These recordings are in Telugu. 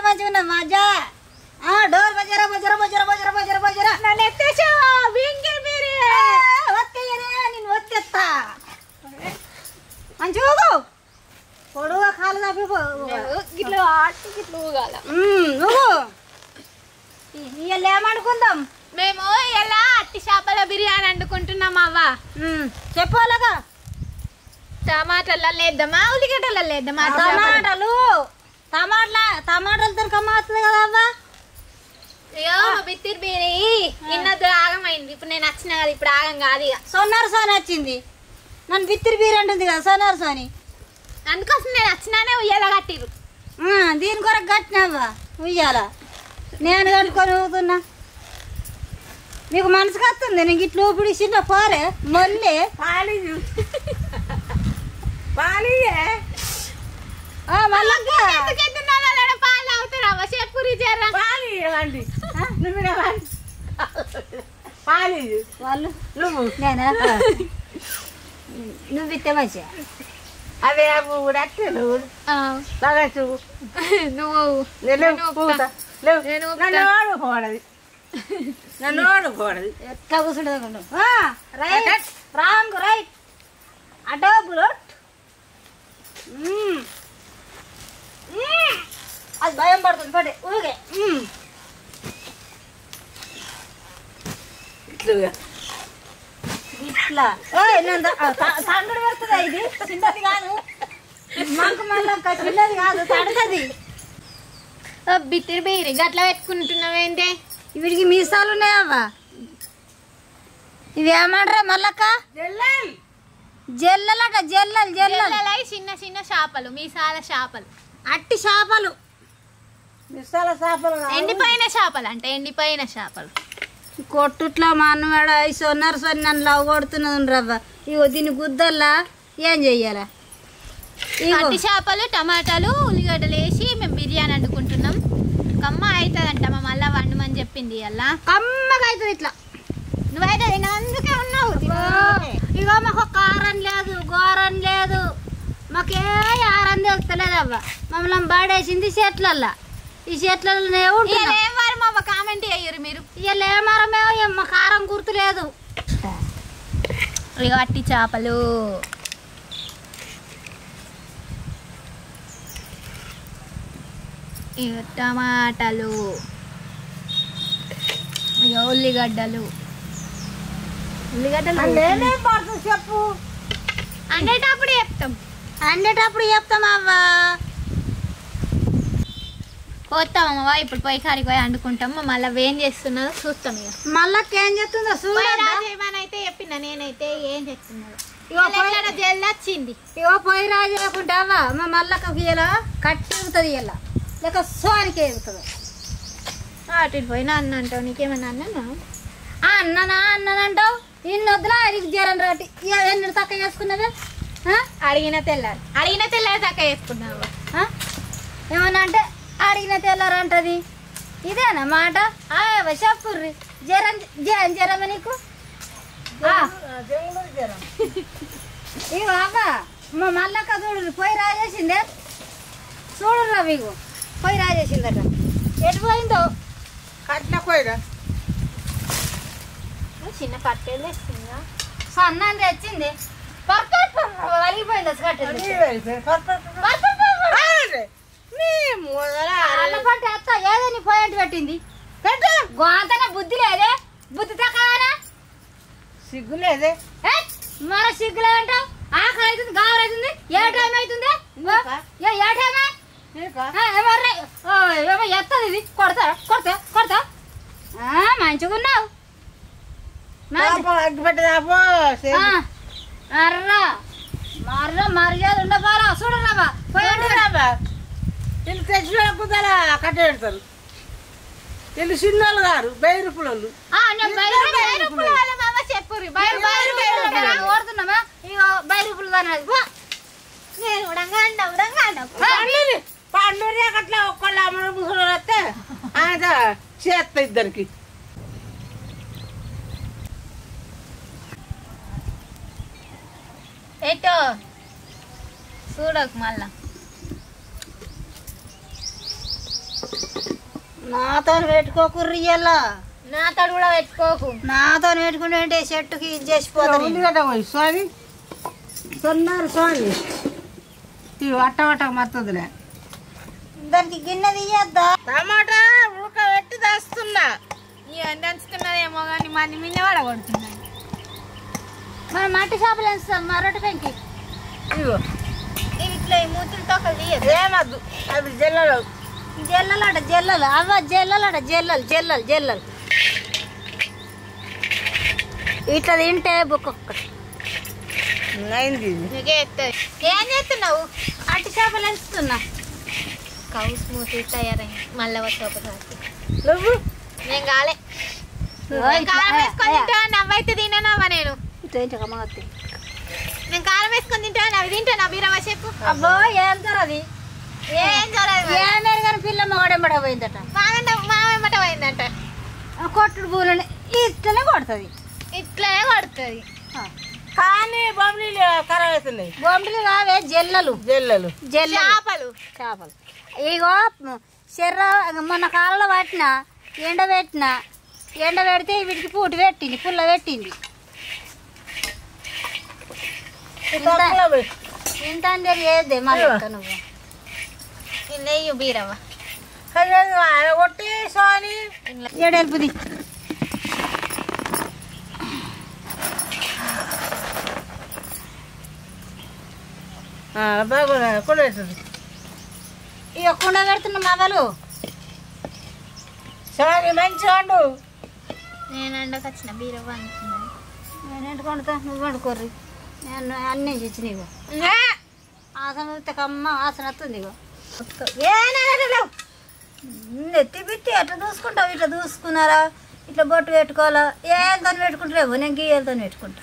మంచిగా మజా డోర్ బజరా బజరా బజరా బజరా బజరా బజరా నన్ను ఎత్తేసా బింగిల్ మీరు ఒత్తేయనే నేను ఒత్తేస్తా మంచిగా పొడుగా కాలు తప్పిపో గిట్లా ఆటు గిట్లా ఊగాల నువ్వు ఇవాళ ఏమనుకుందాం మేము ఎలా అట్టి చేపల బిర్యానీ వండుకుంటున్నాం అవ్వ చెప్పాలగా టమాటాలు వేద్దామా ఉల్లిగడ్డలు వేద్దామా టమాటాలతో కమ్మవుతుంది కదా అవ్వ అయ్యో మా బిత్తిరి బీరి నిన్నది ఆగమైంది ఇప్పుడు నేను వచ్చిన కదా ఇప్పుడు ఆగం కాదు ఇక సోనార్ సోని వచ్చింది నన్ను బిత్తిరి బీరి అంటుంది కదా సోనార్ సోని అందుకోసం నేను వచ్చినానే ఉయ్యాల కట్టిరు దీని కొరకు కట్టినవ్వా ఉయ్యాల నేను కట్టుకొని ఊగుతున్నా మీకు మనసుకు వస్తుంది నేను ఇట్లా ఊపిడి చిన్న పోరే మళ్ళీ పాలు అవుతారా చెప్పురి వాళ్ళు నేనా నువ్వు ఇస్తే మంచిగా అదే నువ్వు నన్ను ఆడుకోడది నన్ను ఆడుకోడది ఎట్లా కూర్చుంటుంది రైట్ రాంగ్ రైట్ అటో బుల్లెట్ అది భయం పడుతుంది పడే ఊగే ఇట్లా తండ్రి పెడుతుందా ఇది చిన్నది కాదు మాకు మళ్ళీ చిన్నది కాదు తడుతుంది బిత్తిరి బీరి గట్లా పెట్టుకుంటున్నావేంటే వీడికి మీసాలు ఉన్నాయవ్వా ఇవి ఏమంటారా మళ్ళక్క జల్లలట జల్లలు జల్లలు చిన్న చిన్న చేపలు మీసాల చేపలు అట్టి చేపలు మిసాల చేపలు ఎండిపోయిన చేపలు అంటే ఎండిపోయిన చేపలు కొట్టుట్లో మా అన్నవాడ సొన్నారు సొని నన్ను లవ్ కొడుతున్నది రవ్వ ఇగో దీన్ని గుద్దల్లా ఏం చెయ్యాలా అట్టి చేపలు టమాటాలు ఉల్లిగడ్డలు వేసి మేము బిర్యానీ వండుకుంటున్నాం కమ్మ అవుతుందంట మా మళ్ళా వండమని చెప్పింది అలా కమ్మగా అవుతుంది ఇట్లా నువ్వైతే అందుకే ఉన్నావు ఇగో మాకు కారం లేదు ఘోరం లేదు మాకే ఆరం తెలుస్తలేదు అవ్వ మమ్మల్ని బాడేసింది చెట్లల్లా ఈ చెట్లనే మా కామెంట్ అయ్యారు మీరు ఇవాళ ఏమారమేమో మా కారం గుర్తు లేదు ఇక అట్టి చేపలు ఇక టమాటాలు ఇక ఉల్లిగడ్డలు చెప్పు అండేటప్పుడు చెప్తాం చెప్తామవ్వా పోతామమ్మా ఇప్పుడు పొయ్యి కాడికి పోయి వండుకుంటాం మళ్ళీ ఏం చేస్తున్నదో చూస్తాం ఇక మళ్ళీ ఏం చేస్తుందో అయితే చెప్పిన నేనైతే ఏం చేస్తున్నదో జల్ది వచ్చింది ఇగో పొయ్యి రాజేయకుంటావా మా మళ్ళీ ఇలా కట్టి ఎగుతుంది ఇలా లేక సోనికి ఎగుతుంది అటు పోయినా అన్న అంటావు నీకేమన్నా అన్నా అన్ననంటావు ఇన్ని వద్దులా నీకు జ్వరం రాటి ఎన్ని తక్కువ చేసుకున్నవే అడిగిన తెల్లారి తక్కువ చేసుకున్నావు ఏమన్నా అంటే అడిగిన తెల్లారంటది ఇదేనా మాట చెప్పుర్రి జ్వరమే నీకు ఇగో అవ్వ మా మల్లక్క చూడు పొయ్యి రాజేసిందే చూడుర్రా మీకు పొయ్యి రాజేసిందట ఎటు పోయిందో కట్టిన పోయిరా చిన్న కట్టెలు తెచ్చిందా సన్నాన్ని తెచ్చింది వలిగిపోయింది ఏదని పోయేట్టు పెట్టింది గోంతనే బుద్ధి లేదే బుద్ధి తక్కువనా సిగ్గు లేదే మన సిగ్గు లేదంటావు ఆకలి అవుతుంది గావర అవుతుంది ఏ టైం అవుతుంది ఏ టైమే ఏమో ఎత్తది ఇది కొడతా కొడతా కొడతా మంచిగా ఉన్నావు అర్రా మర్ర మర్యాద ఉండబారా చూడరాబా పోయాబా వీళ్ళు తెచ్చిన కుదరా కట్టెడతారు వీళ్ళు చిన్నోళ్ళు గారు బయరు పుల్లలు చెప్పుర్రి ఓడుతున్నామా ఇక బయలు పుల్లదన్నది నేను ఉడంగా పండుగ అట్లా ఒక్కళ్ళు అమ్మడు ముసలు వస్తే ఆయన చేస్తా ఇద్దరికి ఎటో చూడకు మళ్ళా నాతో పెట్టుకోకుర్రి ఇలా నాతో కూడా పెట్టుకోకు. నాతో పెట్టుకుంటే చెట్టుకి ఇది చేసిపోతుంది. ఉల్లిగడ్డ పోయి స్వామి సొన్నారు స్వామి ఇవి అట్ట మత్తదులే. దానికి గిన్నె తీయద్దా? టమాటా ఉడకబెట్టి తెస్తున్నా. ఇవన్నీ దంచుతున్నదేమో కానీ మన మిన్న పడగొడుతున్నాయి. మనం మట్టి చేపలు వేస్తాం మరొకటి పెంకి. ఇగో ఇవి ఇట్లా ఈ మూతులు తొక్కలు తీయదు. ఏమద్దు అవి జల్లలు జల్లలట జల్లలు అవ్వ జల్లలట జల్లలు జల్లలు జల్లలు ఇట్లా తింటే బుక్క ఒక్కటి అయింది. నీకే ఎత్తది. ఏం చేస్తున్నావు? మట్టి చేపలు వేస్తున్నా. కౌస్ మూతి తయారైంది. మళ్ళీ వస్తే ఒకసారి నువ్వు నేను కాలే. కారం వేసుకొని తింటా నవ్వైతే తినవా? నేను నేను కారం వేసుకొని తింటాను. అవి తింటాను. బీరవ చెప్పు. అబ్బో ఏం జరది ఏం జరగదు. ఏమేరు కానీ పిల్ల మొగడెంబడ పోయిందట. మామేమట పోయిందంట. కొట్టుడు పూలని ఇట్లనే కొడుతుంది. ఇట్లనే కొడుతుంది. కానీ బొమ్మలు ఖరాబ్ అవుతున్నాయి. బొంబిలు కావే జల్లలు జల్లలు జల్లలు చేపలు చేపలు. ఇగో శర్ర మొన్న కాలంలో పట్టిన ఎండ పెడితే వీటికి పూట పెట్టింది పుల్ల పెట్టింది. ఇంత అందరి ఏదే మళ్ళీ నువ్వు నెయ్యి బీరవ కొట్టి సోని ఏడెల్పుది. బాగున్నా కూడా అవుతుంది. ఇక కుండ పెడుతున్నా మగలు సోని మంచి వండు. నేను ఎండకు వచ్చిన బీరవ అనుకున్నాను. నేను ఎంట కొండుతా నువ్వు వండుకోర్రి. నేను అన్నీ ఇచ్చిన ఇగో ఆసన వస్తే కమ్మ ఆసన వస్తుంది. ఇగో నెత్తి బిత్తి ఎట్లా దూసుకుంటావు? ఇట్లా దూసుకున్నారా? ఇట్లా బొట్టు పెట్టుకోవాలా? ఏళ్ళతో పెట్టుకుంటారేమో. నేను గీయలతో పెట్టుకుంటా.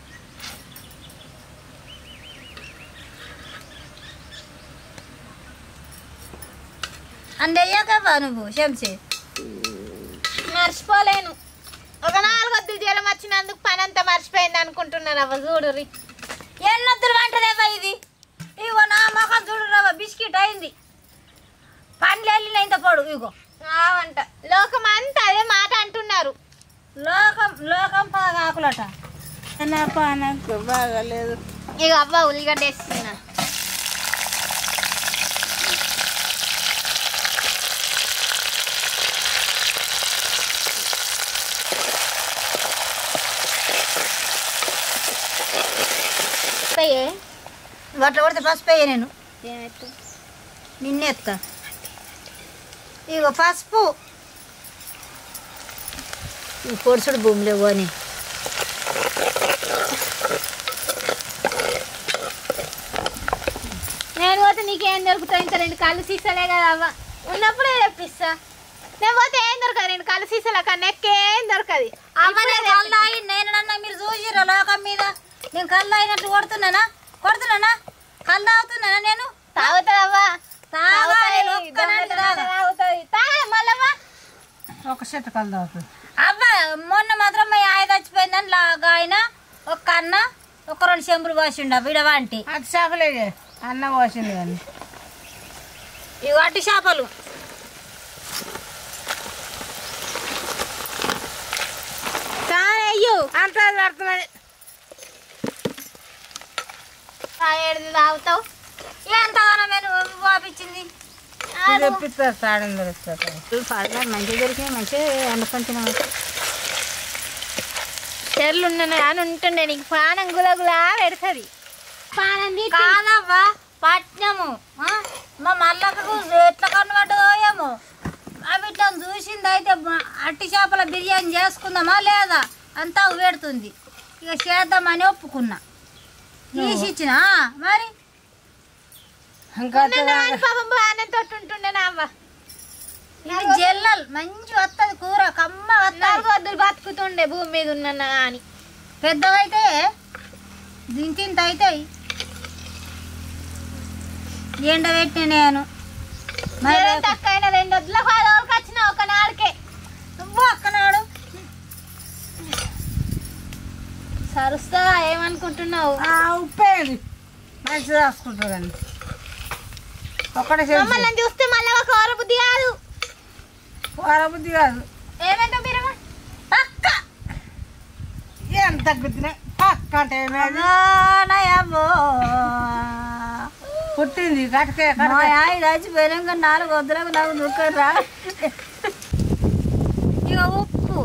అందయ్యాకవా నువ్వు శంసి? మర్చిపోలేను. ఒక 4 వద్దులు జ్వరం వచ్చినందుకు పని అంతా మర్చిపోయింది అనుకుంటున్నాను. అవ్వ చూడురి ఎన్నొద్దులు వంటదేవా ఇది? ఇగో నా మొఖం చూడు రవ్వ బిస్కెట్ అయింది. పండ్లు వెళ్ళిన ఇంత పొడు. ఇగో వంట లోకం అంతా అదే మాట అంటున్నారు. లోకం ఆకులట. నా పానకు బాగాలేదు. ఇక అవ్వ ఉల్లిగడ్డ వేస్తున్నా. వట్ల పడితే పసుపు వేయ. నేను నిన్నేస్తా. ఇగో పసుపు పొడుచుడు భూమి లేవు అని. నేను పోతే నీకేం దొరుకుతాయి? ఇంత 2 కళ్ళు సీసాలే కదా అవ్వ. ఉన్నప్పుడే తెప్పిస్తా. నేను పోతే ఏం దొరకదు. 2 కళ్ళు సీసాల కన్నా ఎక్కేం దొరకదు. కల్లాయి నేనన్నా మీరు చూసిరా లోకం మీద? నేను కళ్ళు అయినట్టు కొడుతున్నానా? కళ్ళు తాగుతున్నానా? నేను తాగుతావా? ఒక చెట్టు కలదు అవుతుంది. అవ్వ మొన్న మాత్రం మా ఆయ చచ్చిపోయిందని లాగా ఆయన ఒక అన్న ఒక 2 చెంబులు పోసిండు విడవంటి. అటు చేపలే అన్నం పోసింది కానీ ఇవి అట్టి చేపలు. అయ్యో అంత పడుతున్నది. ఏడు తాగుతావు? ఎంతగానో నేను పంపించింది. తెప్పిస్తారు సాడం మంచిగా దొరికినాయి. మంచిగా అనుకుంటున్నా. చెర్లు ఉన్నాయి అని ఉంటుండే నీకు పానం గులగులా పెడుతుంది. పానం కాదవ్వా పట్నము మా మల్లకకు ఎట్లా కనబడ్డదో ఏమో. అవి ఇట్లా చూసింది అయితే అట్టి చేపల బిర్యానీ చేసుకుందామా లేదా అంతా పెడుతుంది. ఇక చేద్దామని ఒప్పుకున్నా. తీసి ఇచ్చిన మరి పాపం బాగానే తోటుంటుండే నా అవ్వ. ఇవి జల్లలు మంచి వస్తుంది కూర కమ్మ వస్తుంది. వద్దులు బతుకుతుండే భూమి మీద ఉన్నా అని. పెద్దవైతే దించింత అవుతాయి. ఎండబెట్టిన నేను తక్కువైన 2 వద్దుల 10 రోజులకి వచ్చిన ఒక నాడుకే. నువ్వు అక్కనాడు సరుస్తా ఏమనుకుంటున్నావు? ఉప్పేది మంచిగా రాసుకుంటారండి. ఒక్కడే మమ్మల్ని చూస్తే మళ్ళీ ఒక బుద్ధి కాదు. వరబుద్ధి కాదు ఏమంటావు బీరవ్వ? పక్క ఏం తగ్గుతున్నా పక్క అంటే ఏమేది నాయమ్మో పుట్టింది కటకే మా ఆయన చచ్చిపోయినాక 4 వద్దులకు నాకు దుఃఖం రా. ఇక ఉప్పు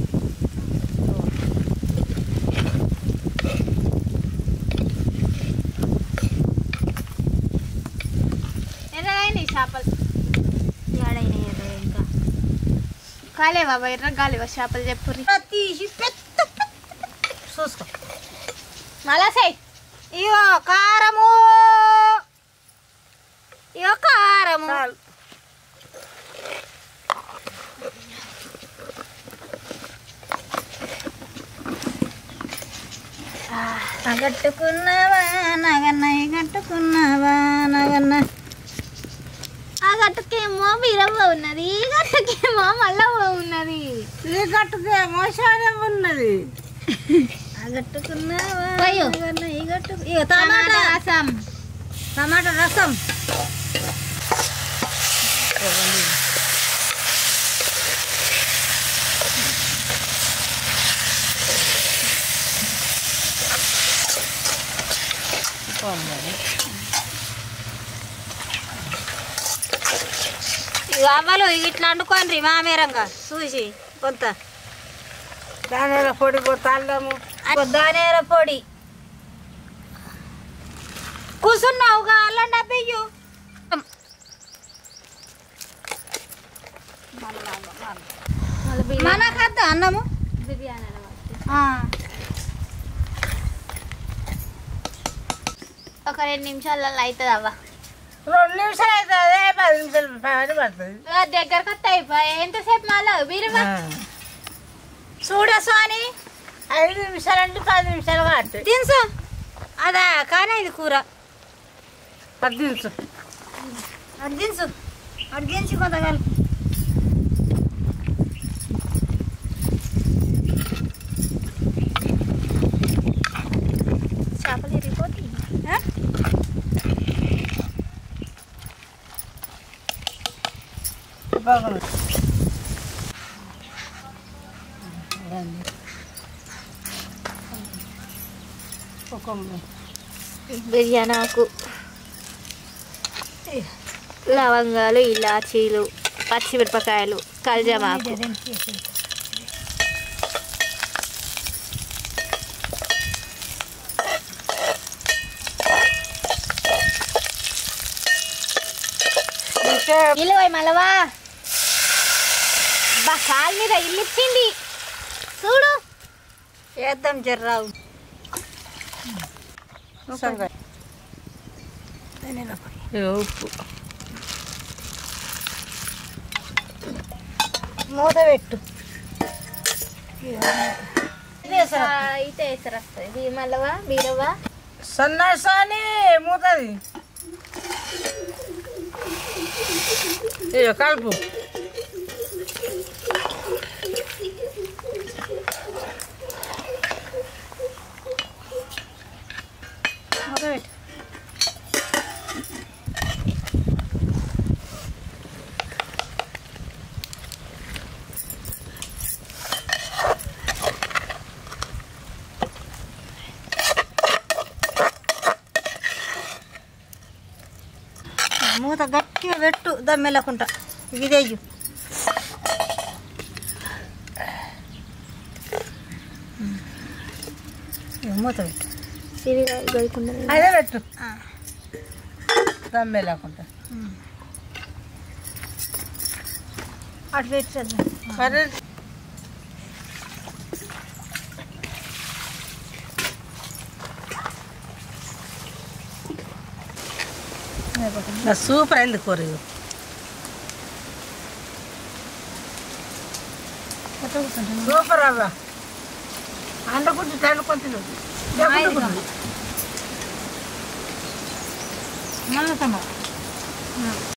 ఎర్రగైంది చేపలు ఏడైనా ఇంకా కాలేవా ఎర్ర కాలేవా చేపలు చెప్పుర్రి తీసి చూసుకో. మళ్ళా సై ఇగో కారము, ఇగో కారము, చాలు గట్టుకున్నావా నగన్న గట్టుకున్నావా నగన్న. ఆ గట్టుకేమో బీరవ్వ ఉన్నది, ఈ గట్టుకేమో మల్లవ్వ ఉన్నది. ఈ కట్టుకే మోసానం ఉన్నది గట్టుకున్నావా పోయో. నగన్న ఈ గట్టు. ఇగో టమాటా రసం టమాటా రసం. ఇక అవ్వలు ఇట్లా వండుకోండి మామేరంగా చూసి కొంత దానిలో పొడి కొత్త అల్లము దానేర పొడి. కూర్చున్నావుగా అల్లం డబ్బియ్యు. మనకద్ద అన్నము బిర్యానీ అన్నమాట. ఒక 2 నిమిషాలలో అవుతుంది అవ్వ. 2 నిమిషాలు అవుతుంది 10 నిమిషాలు పని పడుతుంది దగ్గరకు వస్తే అయిపోయి ఎంతసేపు మళ్ళా బీరవ్వ? చూడ స్వాని 5 నిమిషాలు అంటే 10 నిమిషాలు కాబట్టి తినసు అదా కానీ ఇది కూర 10 నిమిషాలు అది దించు అది దించి కొంత కలిపి. చేపలు ఇరిగిపోతుంది. బాగుంది బిర్యానీ ఆకు, లవంగాలు, ఇలాచీలు, పచ్చిమిరపకాయలు, కల్జమాకు, ఇల్లు మళ్ళవా బా కాలు మీద ఇల్లు ఇచ్చింది చూడు. వేద్దాం జర్రావు. ఉప్పు మూత పెట్టు. అయితే వేసరు వస్తుంది మళ్ళవా బీరవ్వ. సన్నాసాని మూతది కలుపు మూత పెట్టు. మూత గట్టిగా పెట్టు దమ్మెళ్ళకుండా. ఇదేయ్యు మూత పెట్టు. అదే పెట్టు దమ్మే లేకుండా అటు పెట్టేద్దాం. సరే సూపర్ అయింది కూర సూపర్ అవ్వ అండకుంటే టన్నుకొని మళ్ళీ